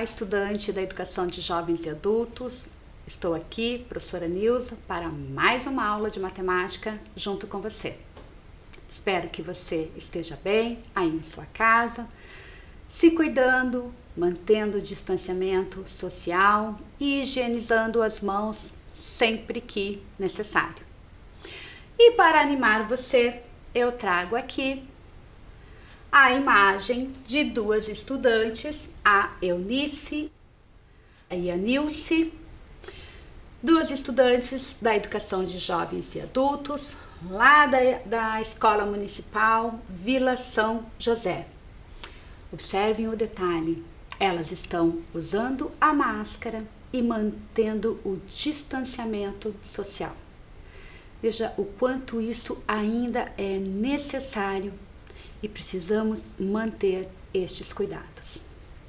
Olá, estudante da Educação de Jovens e Adultos. Estou aqui, professora Nilza, para mais uma aula de matemática junto com você. Espero que você esteja bem aí em sua casa, se cuidando, mantendo o distanciamento social e higienizando as mãos sempre que necessário. E para animar você, eu trago aqui a imagem de duas estudantes, a Eunice e a Nilce, duas estudantes da Educação de Jovens e Adultos, lá da Escola Municipal Vila São José. Observem o detalhe, elas estão usando a máscara e mantendo o distanciamento social. Veja o quanto isso ainda é necessário e precisamos manter estes cuidados.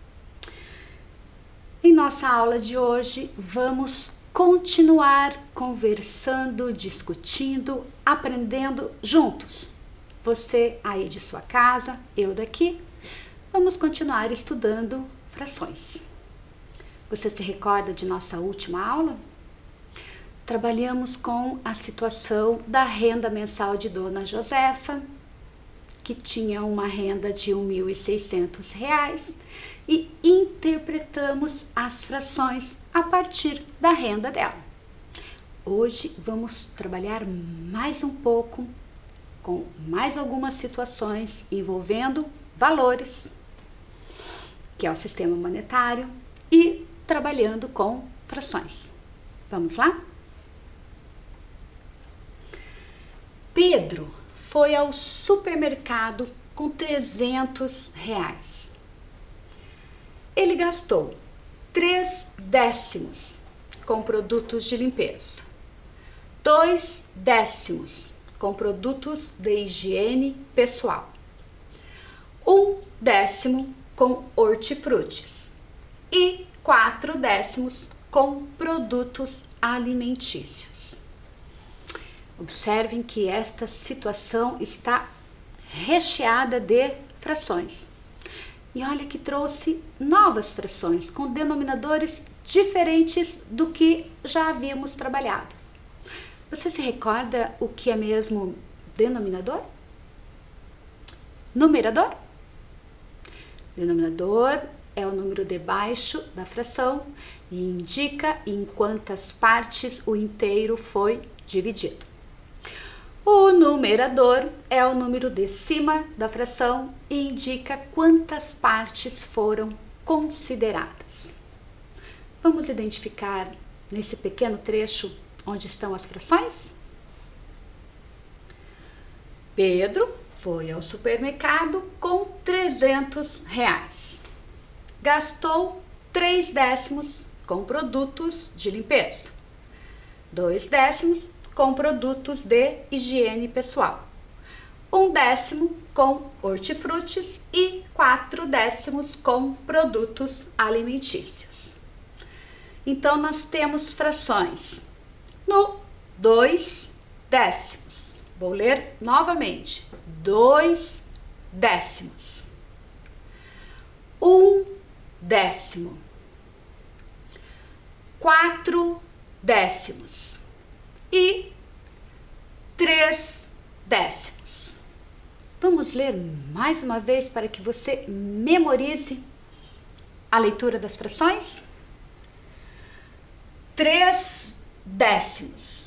Em nossa aula de hoje, vamos continuar conversando, discutindo, aprendendo juntos. Você aí de sua casa, eu daqui, vamos continuar estudando frações. Você se recorda de nossa última aula? Trabalhamos com a situação da renda mensal de Dona Josefa, que tinha uma renda de R$ 1.600 e interpretamos as frações a partir da renda dela. Hoje vamos trabalhar mais um pouco com mais algumas situações envolvendo valores, que é o sistema monetário, e trabalhando com frações. Vamos lá? Pedro foi ao supermercado com R$300. Ele gastou 3/10 com produtos de limpeza, 2/10 com produtos de higiene pessoal, 1/10 com hortifrutis e 4/10 com produtos alimentícios. Observem que esta situação está recheada de frações. E olha que trouxe novas frações com denominadores diferentes do que já havíamos trabalhado. Você se recorda o que é mesmo denominador? Numerador? Denominador é o número debaixo da fração e indica em quantas partes o inteiro foi dividido. O numerador é o número de cima da fração e indica quantas partes foram consideradas. Vamos identificar nesse pequeno trecho onde estão as frações? Pedro foi ao supermercado com R$300. Gastou 3/10 com produtos de limpeza, 2/10 com produtos de higiene pessoal, 1/10 com hortifrutis e 4/10 com produtos alimentícios. Então, nós temos frações no 2/10. Vou ler novamente. 2/10. 1/10. 4/10. E 3/10. Vamos ler mais uma vez para que você memorize a leitura das frações? 3/10,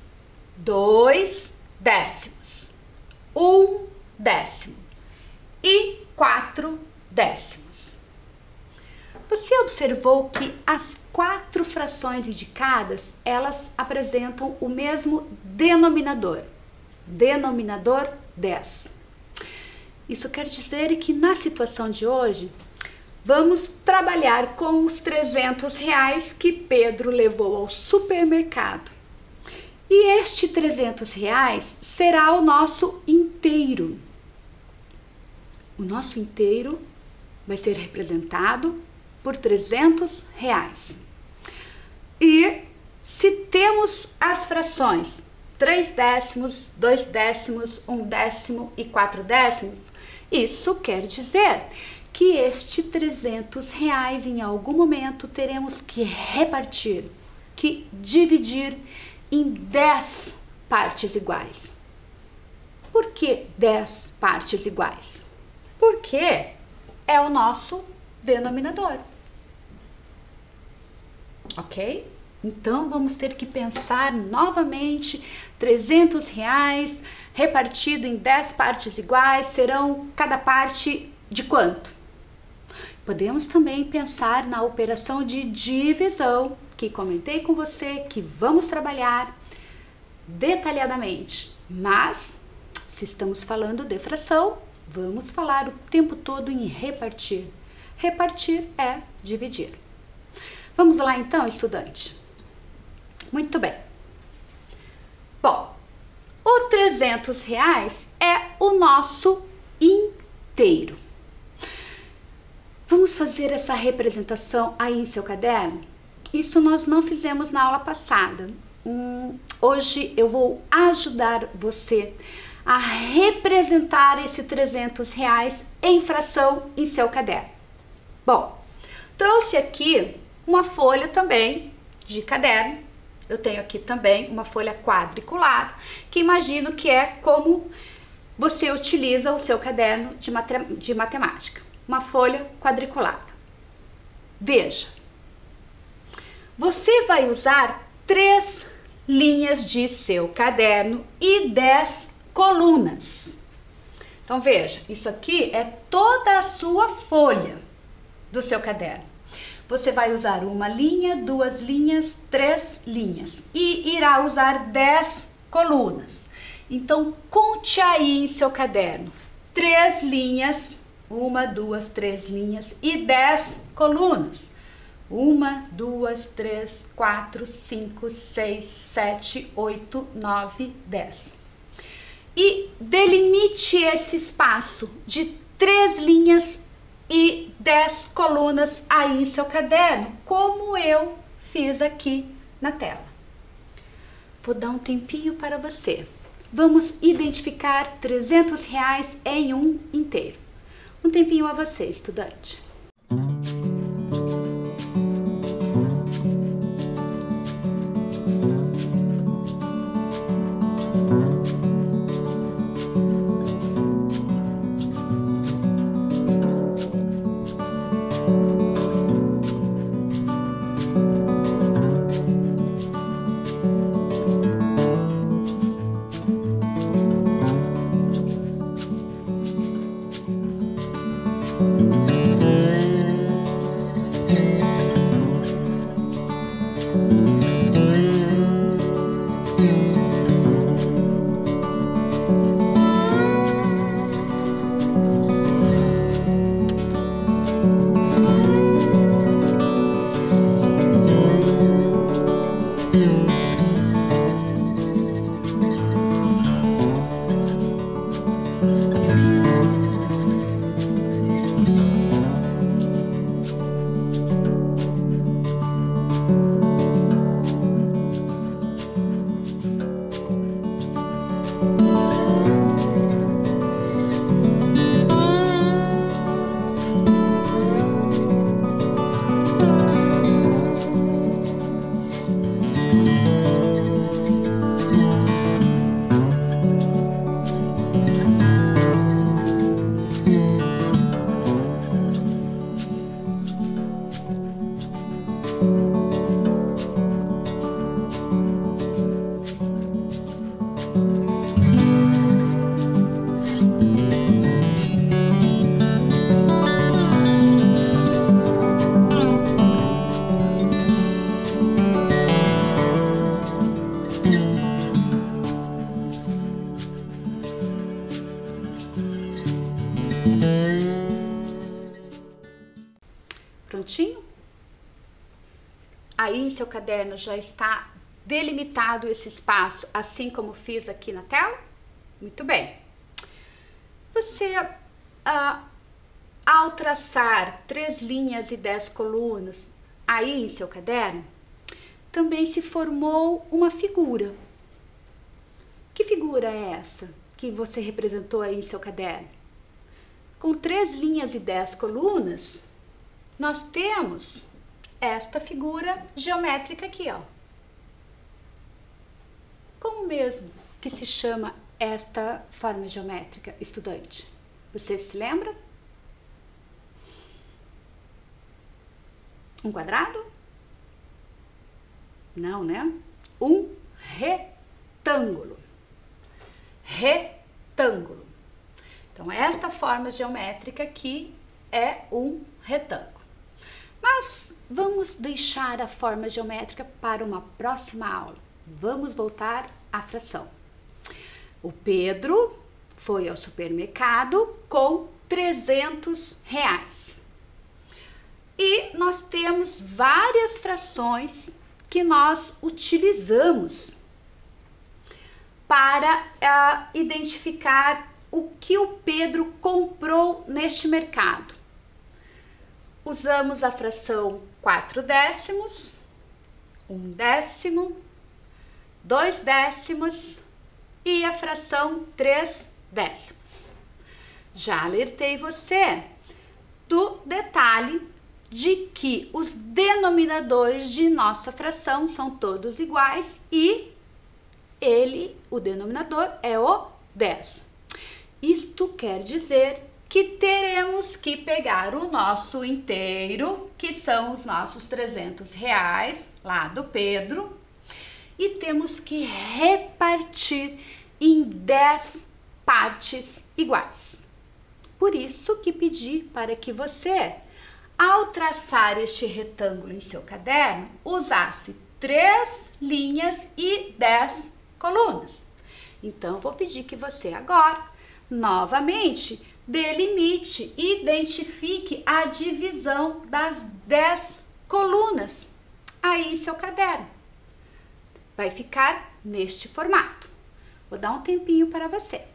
2/10, 1/10 e 4/10. Você observou que as 4 frações indicadas, elas apresentam o mesmo denominador, denominador 10. Isso quer dizer que na situação de hoje, vamos trabalhar com os R$300 que Pedro levou ao supermercado. E este R$300 será o nosso inteiro. O nosso inteiro vai ser representado por R$300. E se temos as frações 3/10, 2/10, 1/10 e 4/10, isso quer dizer que este R$ 300 em algum momento teremos que repartir, que dividir em 10 partes iguais. Por que 10 partes iguais? Porque é o nosso denominador. Ok? Então, vamos ter que pensar novamente, R$ 300 repartido em 10 partes iguais, serão cada parte de quanto? Podemos também pensar na operação de divisão, que comentei com você, que vamos trabalhar detalhadamente. Mas, se estamos falando de fração, vamos falar o tempo todo em repartir. Repartir é dividir. Vamos lá então, estudante? Muito bem. Bom, o R$ 300 é o nosso inteiro. Vamos fazer essa representação aí em seu caderno? Isso nós não fizemos na aula passada. Hoje eu vou ajudar você a representar esse R$ 300 em fração em seu caderno. Bom, trouxe aqui uma folha também de caderno. Eu tenho aqui também uma folha quadriculada, que imagino que é como você utiliza o seu caderno de matemática. Uma folha quadriculada. Veja, você vai usar 3 linhas de seu caderno e 10 colunas. Então veja, isso aqui é toda a sua folha do seu caderno. Você vai usar uma linha, 2 linhas, 3 linhas e irá usar 10 colunas. Então conte aí em seu caderno 3 linhas, 1, 2, 3 linhas e 10 colunas. 1, 2, 3, 4, 5, 6, 7, 8, 9, 10. E delimite esse espaço de 3 linhas e 10 colunas aí em seu caderno, como eu fiz aqui na tela. Vou dar um tempinho para você. Vamos identificar R$ 300 em um inteiro. Um tempinho a você, estudante. Prontinho? Aí em seu caderno já está delimitado esse espaço, assim como fiz aqui na tela? Muito bem. Você, ao traçar 3 linhas e 10 colunas aí em seu caderno, também se formou uma figura. Que figura é essa que você representou aí em seu caderno? com 3 linhas e 10 colunas, nós temos esta figura geométrica aqui, ó. Como mesmo que se chama esta forma geométrica, estudante? Você se lembra? Um quadrado? Não, né? Um retângulo. Retângulo. Então, esta forma geométrica aqui é um retângulo. Mas vamos deixar a forma geométrica para uma próxima aula. Vamos voltar à fração. O Pedro foi ao supermercado com R$300. E nós temos várias frações que nós utilizamos para identificar o que o Pedro comprou neste mercado. Usamos a fração 4/10, 1/10, 2/10 e a fração 3/10. Já alertei você do detalhe de que os denominadores de nossa fração são todos iguais e o denominador é o 10. Isto quer dizer que teremos que pegar o nosso inteiro, que são os nossos R$300 lá do Pedro, e temos que repartir em 10 partes iguais. Por isso que pedi para que você, ao traçar este retângulo em seu caderno, usasse 3 linhas e 10 colunas. Então, vou pedir que você agora, novamente, delimite e identifique a divisão das 10 colunas aí em seu caderno. Vai ficar neste formato. Vou dar um tempinho para você.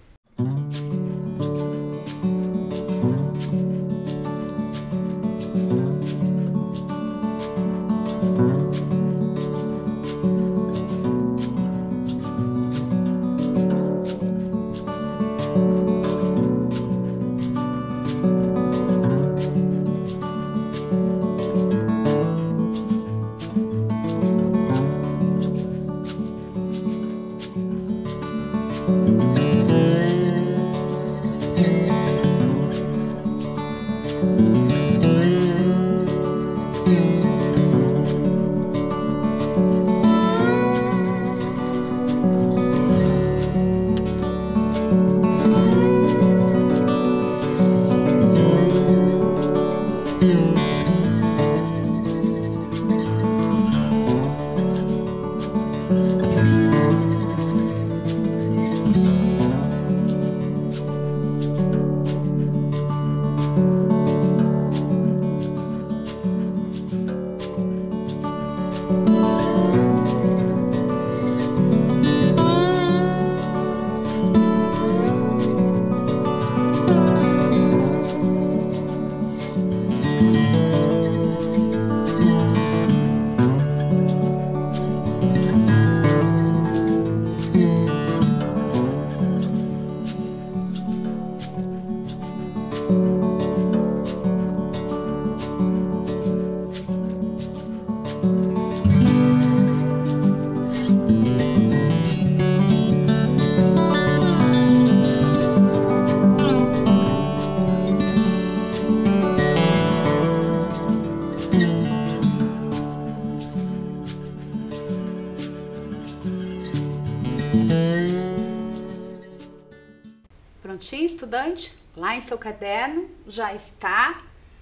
Prontinho, estudante? Lá em seu caderno já está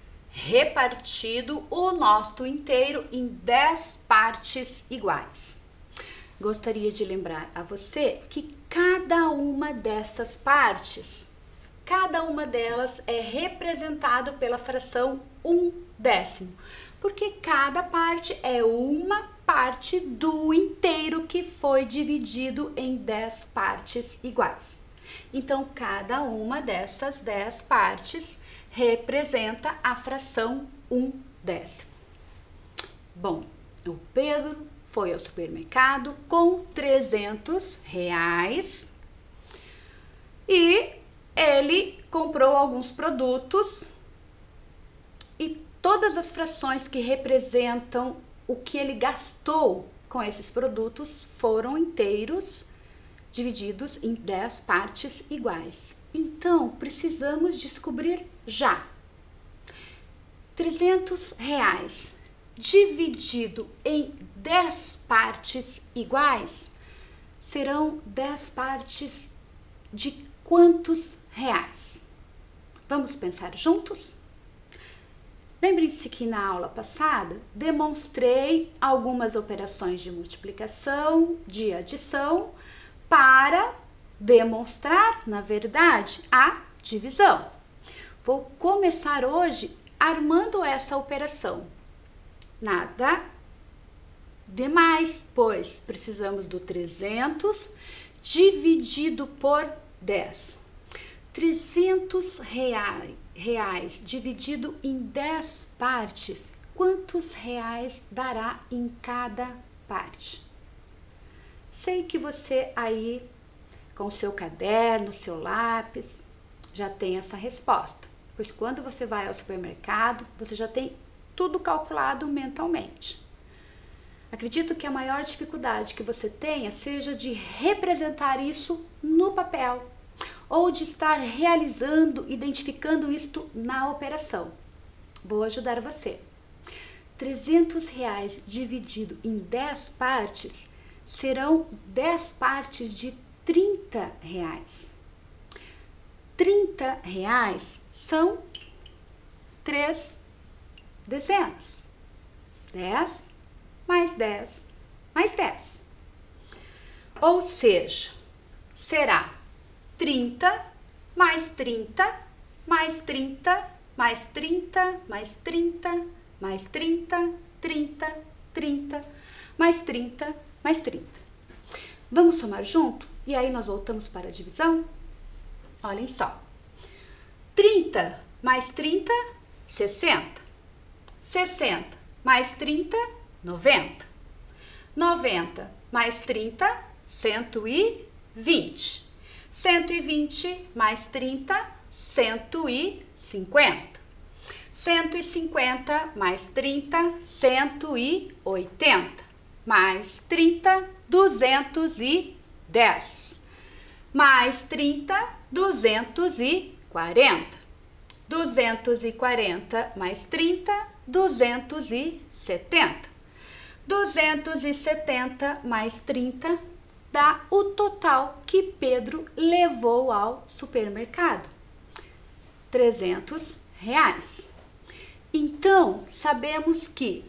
repartido o nosso inteiro em 10 partes iguais. Gostaria de lembrar a você que cada uma dessas partes, cada uma delas é representado pela fração 1/10, porque cada parte é uma parte do inteiro que foi dividido em 10 partes iguais. Então, cada uma dessas 10 partes representa a fração 1/10. Bom, o Pedro foi ao supermercado com R$300 e ele comprou alguns produtos e todas as frações que representam o que ele gastou com esses produtos foram inteiros divididos em 10 partes iguais. Então, precisamos descobrir já. R$300 dividido em 10 partes iguais serão 10 partes de quantos reais? Vamos pensar juntos? Lembrem-se que na aula passada demonstrei algumas operações de multiplicação, de adição, para demonstrar, na verdade, a divisão. Vou começar hoje armando essa operação. Nada demais, pois precisamos do 300 dividido por 10. R$300 dividido em 10 partes, quantos reais dará em cada parte? Sei que você aí, com o seu caderno, seu lápis, já tem essa resposta, pois quando você vai ao supermercado, você já tem tudo calculado mentalmente. Acredito que a maior dificuldade que você tenha seja de representar isso no papel, ou de estar realizando, identificando isto na operação. Vou ajudar você. R$300 dividido em 10 partes serão 10 partes de R$30. R$30 são 3 dezenas. 10 mais 10 mais 10. Ou seja, será 30 mais 30 mais 30 mais 30 mais 30 mais 30, 30, 30 mais 30 mais 30. Vamos somar junto? E aí nós voltamos para a divisão? Olhem só. 30 mais 30, 60. 60 mais 30, 90. 90 mais 30, 120. 120 mais 30, 150. 150 mais 30, 180. Mais 30, 210. Mais 30, 240. 240 mais 30, 270. 270 mais 30 dá o total que Pedro levou ao supermercado. R$300. Então, sabemos que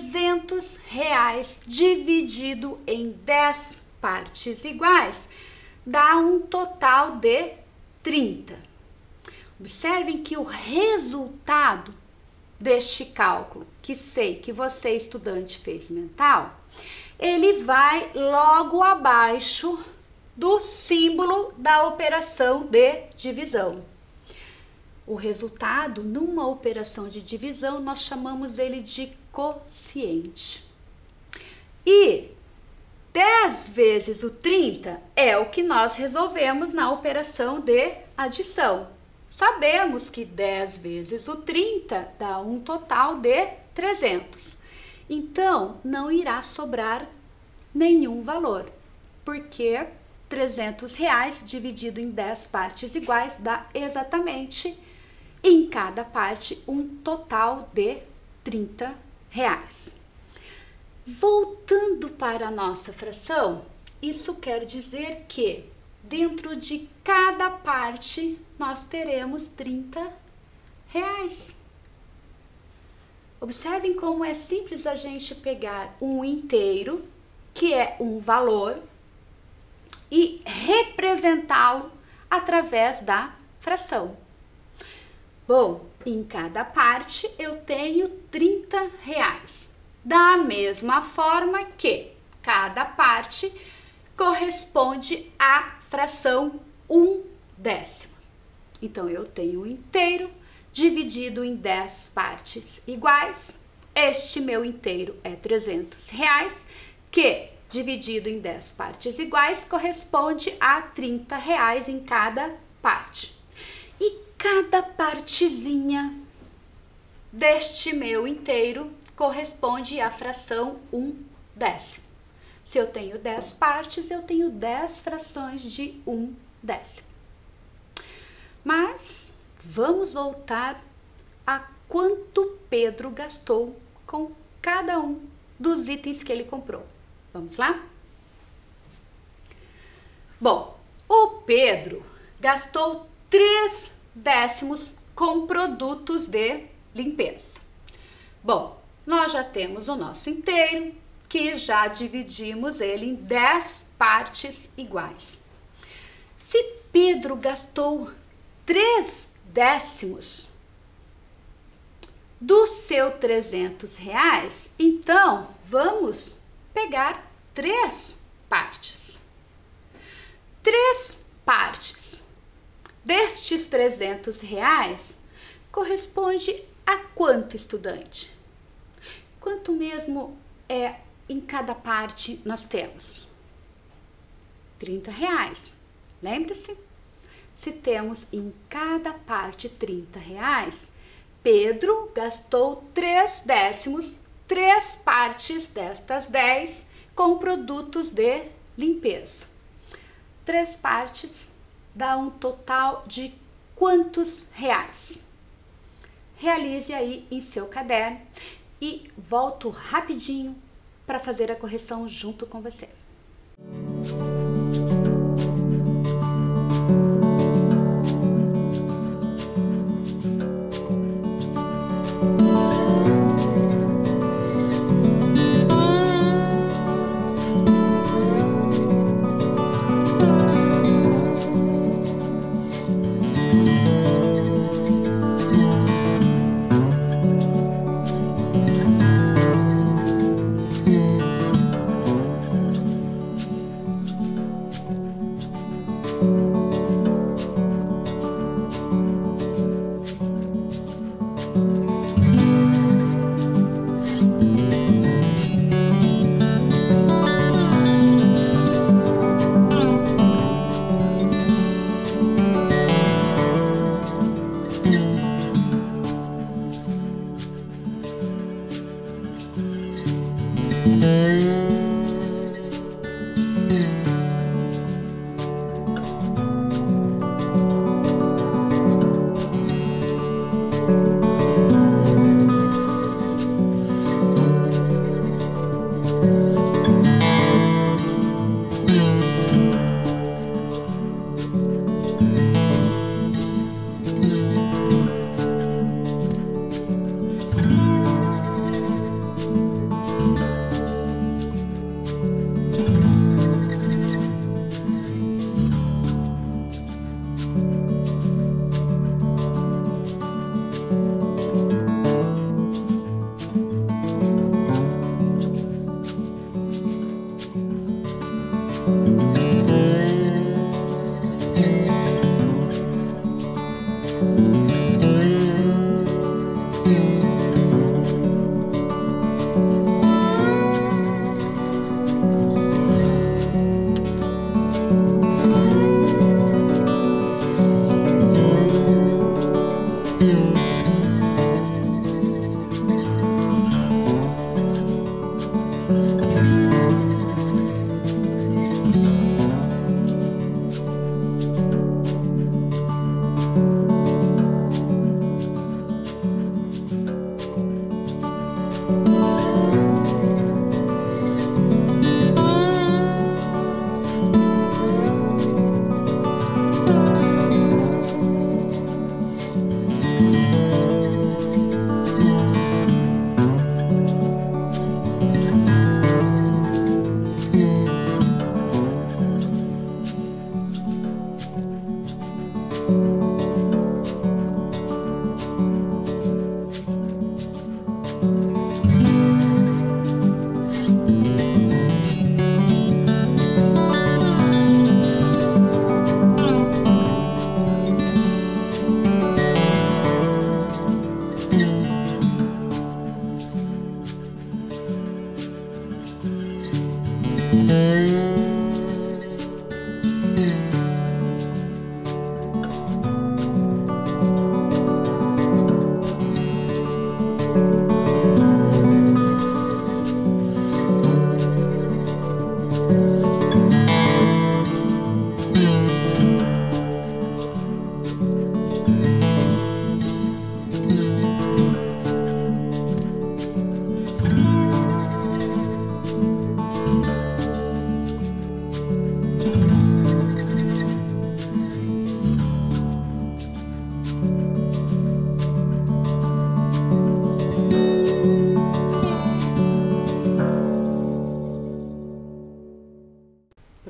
R$300 dividido em 10 partes iguais dá um total de 30. Observem que o resultado deste cálculo, que sei que você, estudante, fez mental, ele vai logo abaixo do símbolo da operação de divisão. O resultado, numa operação de divisão, nós chamamos ele de quociente. E 10 vezes o 30 é o que nós resolvemos na operação de adição. Sabemos que 10 vezes o 30 dá um total de 300. Então, não irá sobrar nenhum valor, porque R$300 dividido em 10 partes iguais dá exatamente em cada parte um total de R$30. Voltando para a nossa fração, isso quer dizer que dentro de cada parte nós teremos R$30. Observem como é simples a gente pegar um inteiro, que é um valor, e representá-lo através da fração. Bom, em cada parte eu tenho R$30. Da mesma forma que cada parte corresponde à fração 1/10. Então, eu tenho um inteiro dividido em 10 partes iguais. Este meu inteiro é R$300, que dividido em 10 partes iguais corresponde a R$30 em cada parte. cada partezinha deste meu inteiro corresponde à fração 1/10. Se eu tenho 10 partes, eu tenho 10 frações de 1/10. Mas vamos voltar a quanto Pedro gastou com cada um dos itens que ele comprou. Vamos lá? Bom, o Pedro gastou 3/10 com produtos de limpeza. Bom, nós já temos o nosso inteiro, que já dividimos ele em 10 partes iguais. Se Pedro gastou 3/10 do seu R$300, então vamos pegar 3 partes. 3 partes destes R$300 corresponde a quanto, estudante? Quanto mesmo em cada parte nós temos? R$30. Lembre-se? Se temos em cada parte R$30, Pedro gastou 3/10, 3 partes destas 10 com produtos de limpeza. 3 partes dá um total de quantos reais? Realize aí em seu caderno e volto rapidinho para fazer a correção junto com você.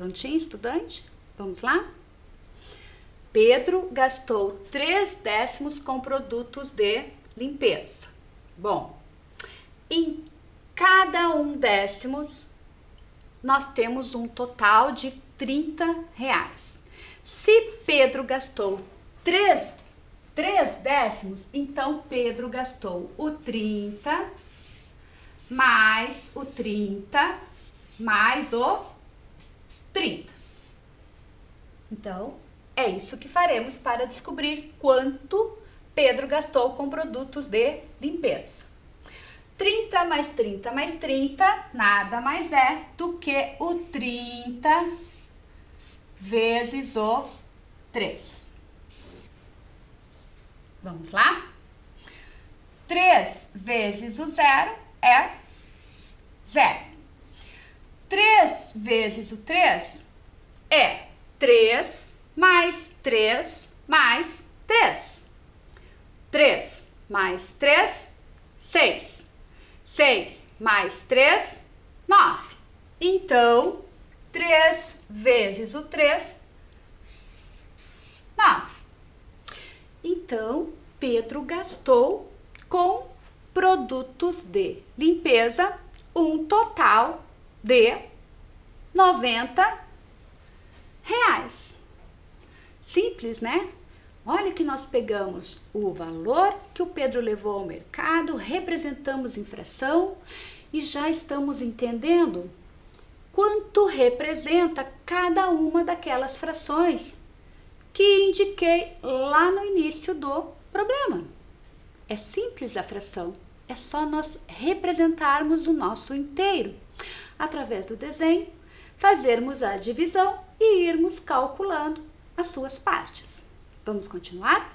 Prontinho, estudante? Vamos lá? Pedro gastou 3/10 com produtos de limpeza. Bom, em cada 1/10 nós temos um total de R$30. Se Pedro gastou 3/10, então Pedro gastou o 30 mais o 30 mais o 30. Então, é isso que faremos para descobrir quanto Pedro gastou com produtos de limpeza. 30 mais 30 mais 30 nada mais é do que o 30 vezes o 3. Vamos lá? 3 vezes o 0 é 0. 3 vezes o 3 é 3 mais 3 mais 3. 3 mais 3, 6. 6 mais 3, 9. Então, 3 vezes o 3, 9. Então, Pedro gastou com produtos de limpeza um total de R$90. Simples, né? Olha que nós pegamos o valor que o Pedro levou ao mercado, representamos em fração e já estamos entendendo quanto representa cada uma daquelas frações que indiquei lá no início do problema. É simples a fração, é só nós representarmos o nosso inteiro. Através do desenho, fazermos a divisão e irmos calculando as suas partes. Vamos continuar?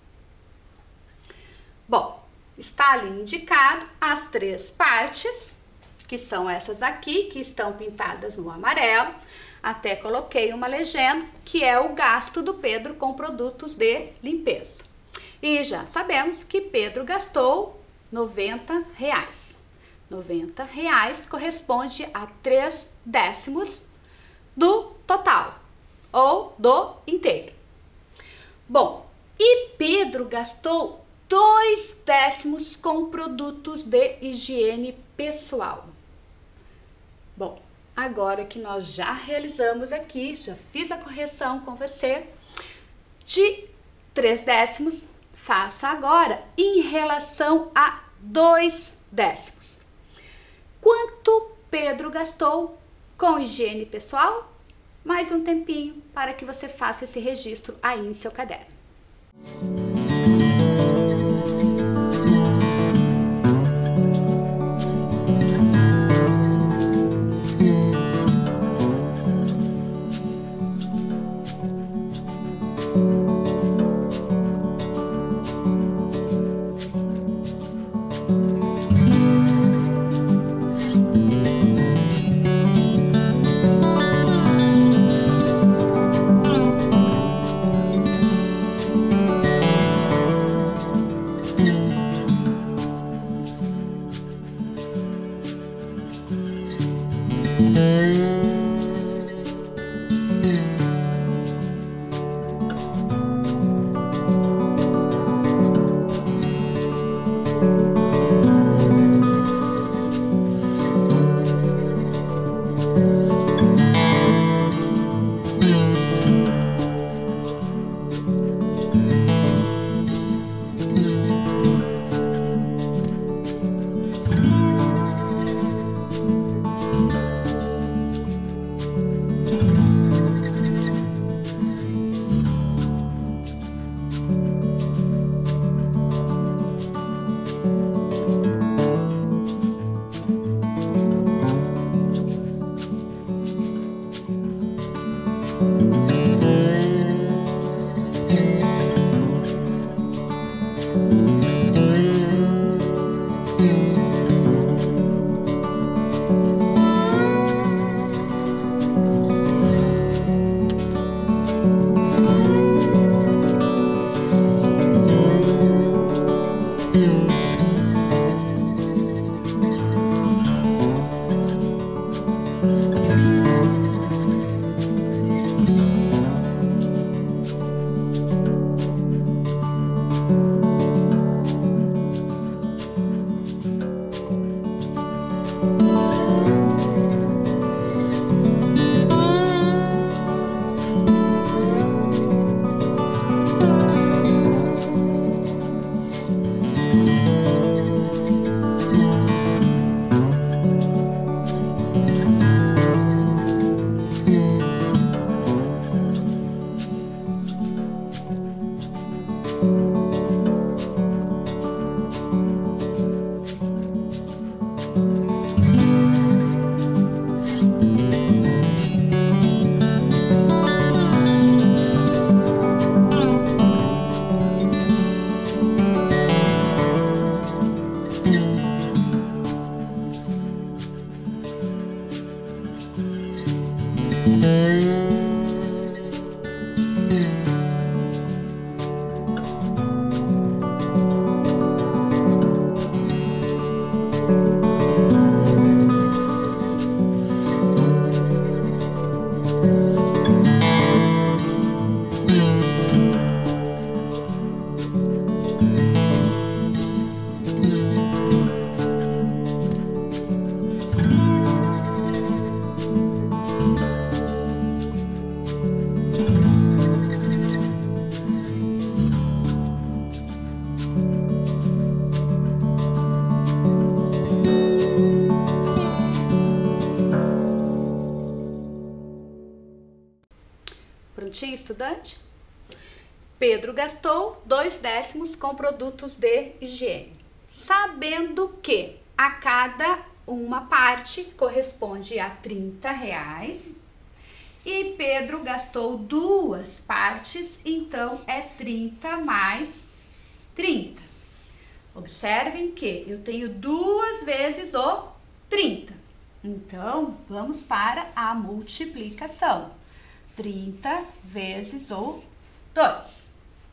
Bom, está ali indicado as 3 partes, que são essas aqui, que estão pintadas no amarelo. Até coloquei uma legenda, que é o gasto do Pedro com produtos de limpeza. E já sabemos que Pedro gastou R$90. R$90 corresponde a 3/10 do total, ou do inteiro. Bom, e Pedro gastou 2/10 com produtos de higiene pessoal. Bom, agora que nós já realizamos aqui, já fiz a correção com você, de 3/10, faça agora em relação a 2/10. Quanto Pedro gastou com higiene pessoal? Mais um tempinho para que você faça esse registro aí em seu caderno. Prontinho, estudante? Pedro gastou 2/10 com produtos de higiene, sabendo que a cada uma parte corresponde a R$30 e Pedro gastou 2 partes, então é 30 mais 30. Observem que eu tenho 2 vezes o 30, então vamos para a multiplicação. 30 vezes o 2.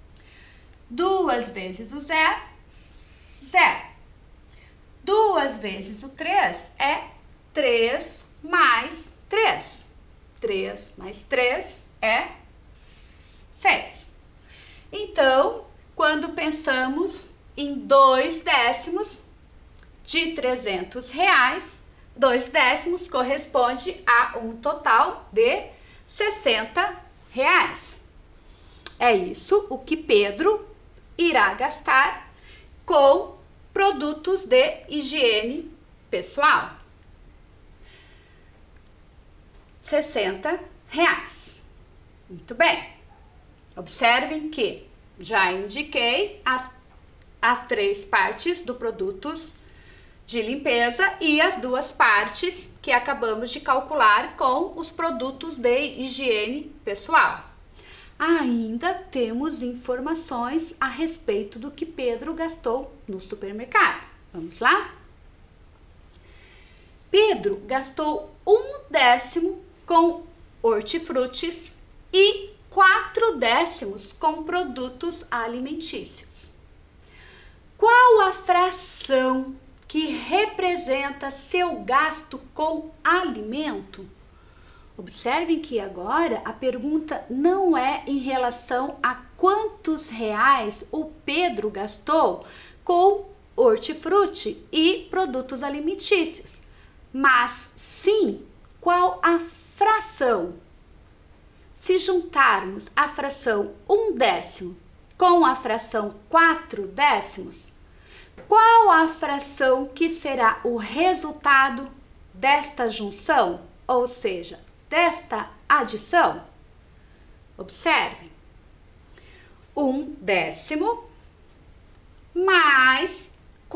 2 vezes o 0, 0. 2 vezes o 3 é 3 mais 3. 3 mais 3 é 6. Então, quando pensamos em 2/10 de R$300, 2/10 corresponde a um total de R$60. É isso o que Pedro irá gastar com produtos de higiene pessoal. R$60. Muito bem. Observem que já indiquei as 3 partes do produtos de limpeza e as 2 partes que acabamos de calcular com os produtos de higiene pessoal. Ainda temos informações a respeito do que Pedro gastou no supermercado. Vamos lá? Pedro gastou 1/10 com hortifrutis e 4/10 com produtos alimentícios. Qual a fração que representa seu gasto com alimento? Observem que agora a pergunta não é em relação a quantos reais o Pedro gastou com hortifruti e produtos alimentícios, mas sim qual a fração. Se juntarmos a fração 1/10 com a fração 4/10, qual a fração que será o resultado desta junção, ou seja, desta adição? Observem. 1/10 mais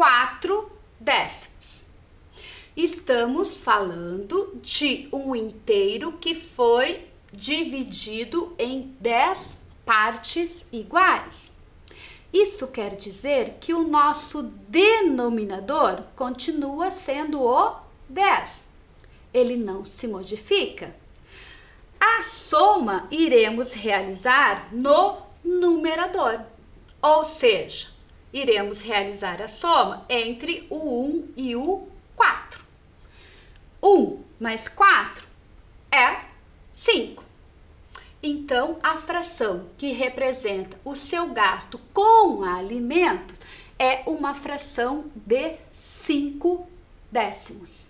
4/10. Estamos falando de um inteiro que foi dividido em 10 partes iguais. Isso quer dizer que o nosso denominador continua sendo o 10. Ele não se modifica. A soma iremos realizar no numerador, ou seja, iremos realizar a soma entre o 1 e o 4. 1 mais 4 é 5. Então, a fração que representa o seu gasto com alimentos é uma fração de 5/10.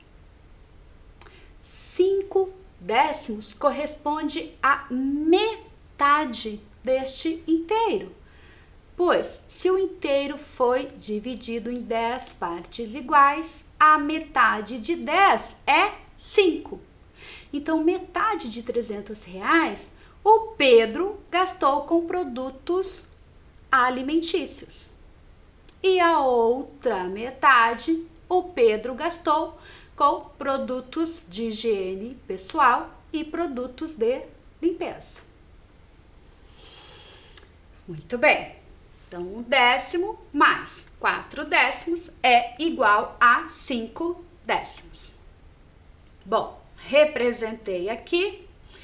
5/10 corresponde à metade deste inteiro. Pois, se o inteiro foi dividido em 10 partes iguais, a metade de 10 é 5. Então, metade de R$300 o Pedro gastou com produtos alimentícios. E a outra metade o Pedro gastou com produtos de higiene pessoal e produtos de limpeza. Muito bem. Então, 1/10 mais 4/10 é igual a 5/10. Bom, representei aqui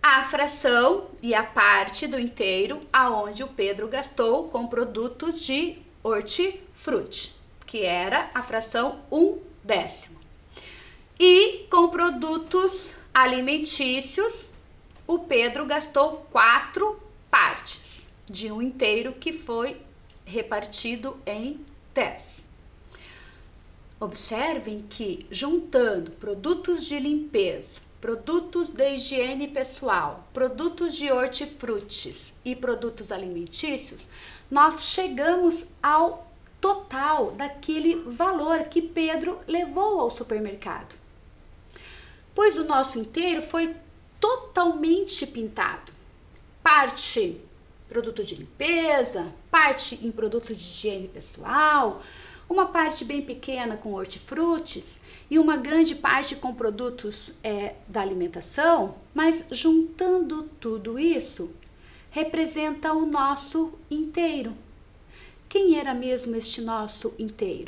a fração e a parte do inteiro aonde o Pedro gastou com produtos de hortifruti, que era a fração 1/10. E com produtos alimentícios, o Pedro gastou 4 partes de um inteiro que foi repartido em 10. Observem que, juntando produtos de limpeza, produtos de higiene pessoal, produtos de hortifrutis e produtos alimentícios, nós chegamos ao total daquele valor que Pedro levou ao supermercado. Pois o nosso inteiro foi totalmente pintado. Parte produto de limpeza, parte em produto de higiene pessoal, uma parte bem pequena com hortifrutis e uma grande parte com produtos da alimentação, mas juntando tudo isso, representa o nosso inteiro. Quem era mesmo este nosso inteiro?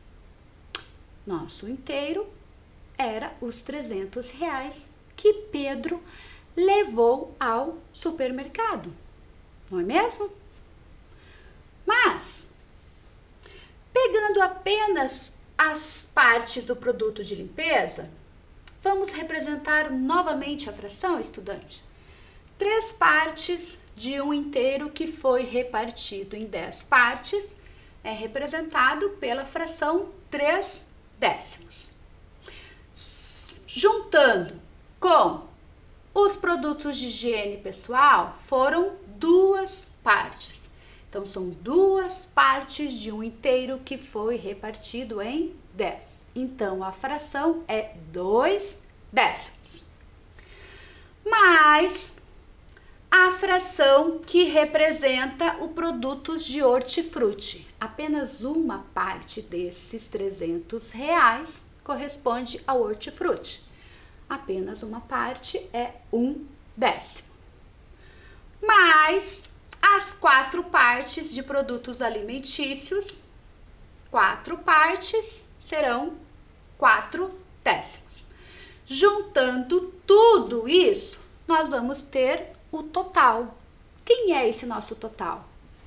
Nosso inteiro era os R$300 que Pedro levou ao supermercado, não é mesmo? Mas, pegando apenas as partes do produto de limpeza, vamos representar novamente a fração, estudante. 3 partes de um inteiro que foi repartido em 10 partes é representado pela fração 3/10. Juntando com os produtos de higiene pessoal, foram 2 partes. Então, são 2 partes de um inteiro que foi repartido em 10. Então, a fração é 2/10. Mais a fração que representa o produtos de hortifruti. Apenas uma parte desses R$300 corresponde ao hortifruti. Apenas uma parte é 1/10. Mais as 4 partes de produtos alimentícios, 4 partes serão 4/10. Juntando tudo isso, nós vamos ter o total. Quem é esse nosso total?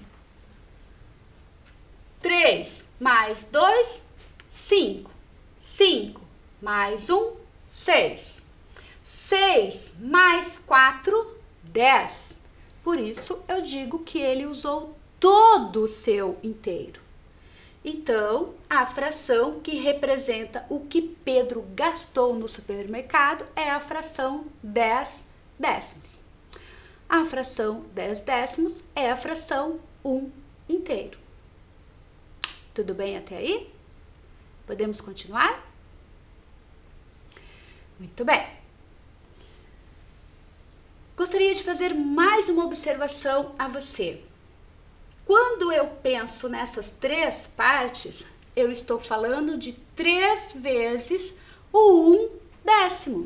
3 mais 2, 5. 5 mais 1, 6. 6 mais 4, 10. Por isso, eu digo que ele usou todo o seu inteiro. Então, a fração que representa o que Pedro gastou no supermercado é a fração 10/10. A fração 10/10 é a fração 1 inteiro. Tudo bem até aí? Podemos continuar? Muito bem. Gostaria de fazer mais uma observação a você. Quando eu penso nessas 3 partes, eu estou falando de 3 vezes o 1/10.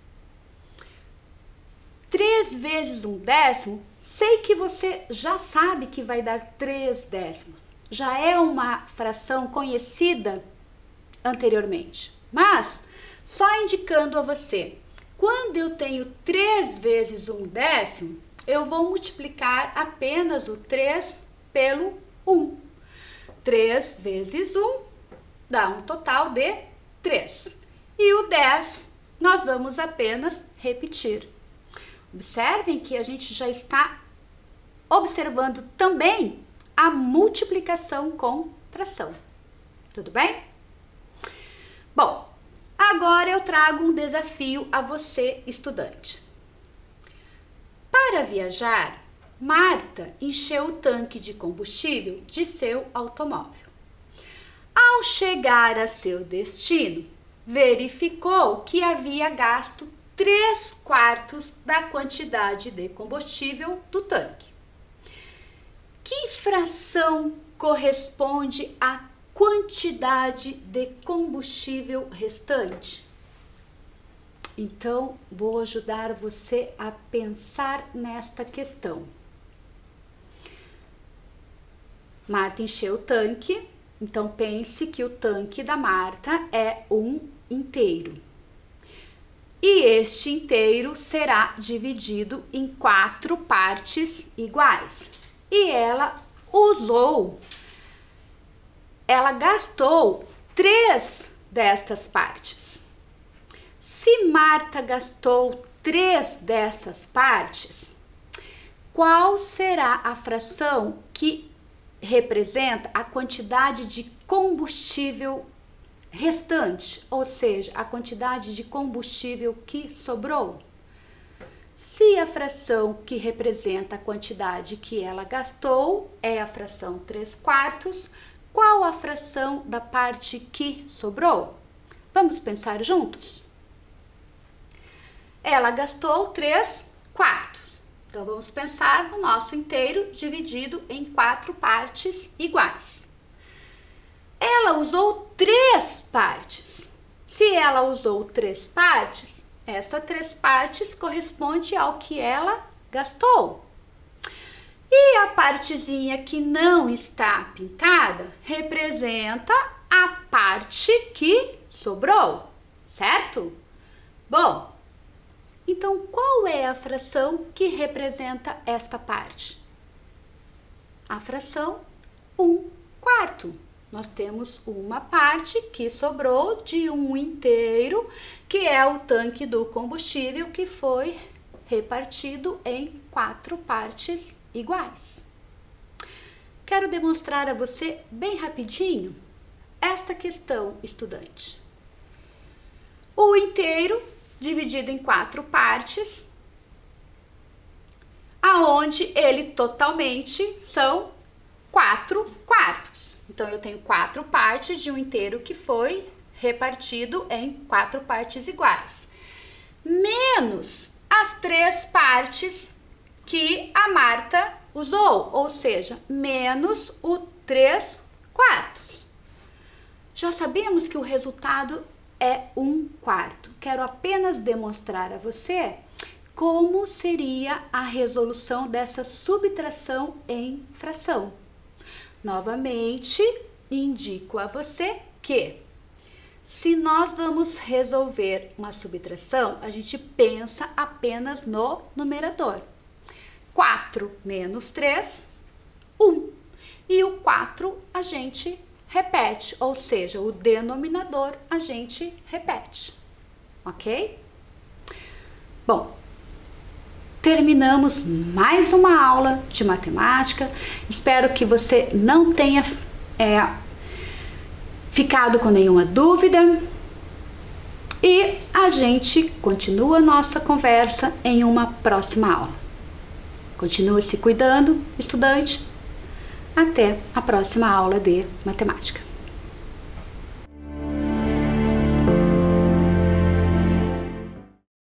3 vezes 1/10, sei que você já sabe que vai dar 3/10. Já é uma fração conhecida anteriormente, mas só indicando a você, quando eu tenho 3 vezes 1/10, eu vou multiplicar apenas o 3 pelo 1. 3 vezes 1 dá um total de 3. E o 10 nós vamos apenas repetir. Observem que a gente já está observando também a multiplicação com fração. Tudo bem? Bom, agora eu trago um desafio a você, estudante. Para viajar, Marta encheu o tanque de combustível de seu automóvel. Ao chegar a seu destino, verificou que havia gasto 3/4 da quantidade de combustível do tanque. Que fração corresponde à quantidade de combustível restante? Então, vou ajudar você a pensar nesta questão. Marta encheu o tanque, então pense que o tanque da Marta é 1 inteiro. E este inteiro será dividido em 4 partes iguais. E ela gastou 3 destas partes. Se Marta gastou 3 dessas partes, qual será a fração que representa a quantidade de combustível restante, ou seja, a quantidade de combustível que sobrou? Se a fração que representa a quantidade que ela gastou é a fração 3/4, qual a fração da parte que sobrou? Vamos pensar juntos? Ela gastou 3/4. Então, vamos pensar no nosso inteiro dividido em 4 partes iguais. Ela usou 3 partes. Se ela usou 3 partes, essas 3 partes corresponde ao que ela gastou. E a partezinha que não está pintada representa a parte que sobrou, certo? Bom, então qual é a fração que representa esta parte? A fração 1/4. Nós temos uma parte que sobrou de um inteiro, que é o tanque do combustível, que foi repartido em 4 partes iguais. Quero demonstrar a você bem rapidinho esta questão, estudante. O inteiro dividido em 4 partes, aonde ele totalmente são 4/4. Então, eu tenho 4 partes de um inteiro que foi repartido em 4 partes iguais, menos as 3 partes que a Marta usou, ou seja, menos o 3/4. Já sabemos que o resultado é 1/4. Quero apenas demonstrar a você como seria a resolução dessa subtração em fração. Novamente, indico a você que, se nós vamos resolver uma subtração, a gente pensa apenas no numerador. 4 menos 3, 1. E o 4 a gente repete, ou seja, o denominador a gente repete, ok? Bom, terminamos mais uma aula de matemática. Espero que você não tenha ficado com nenhuma dúvida. E a gente continua a nossa conversa em uma próxima aula. Continue se cuidando, estudante. Até a próxima aula de matemática.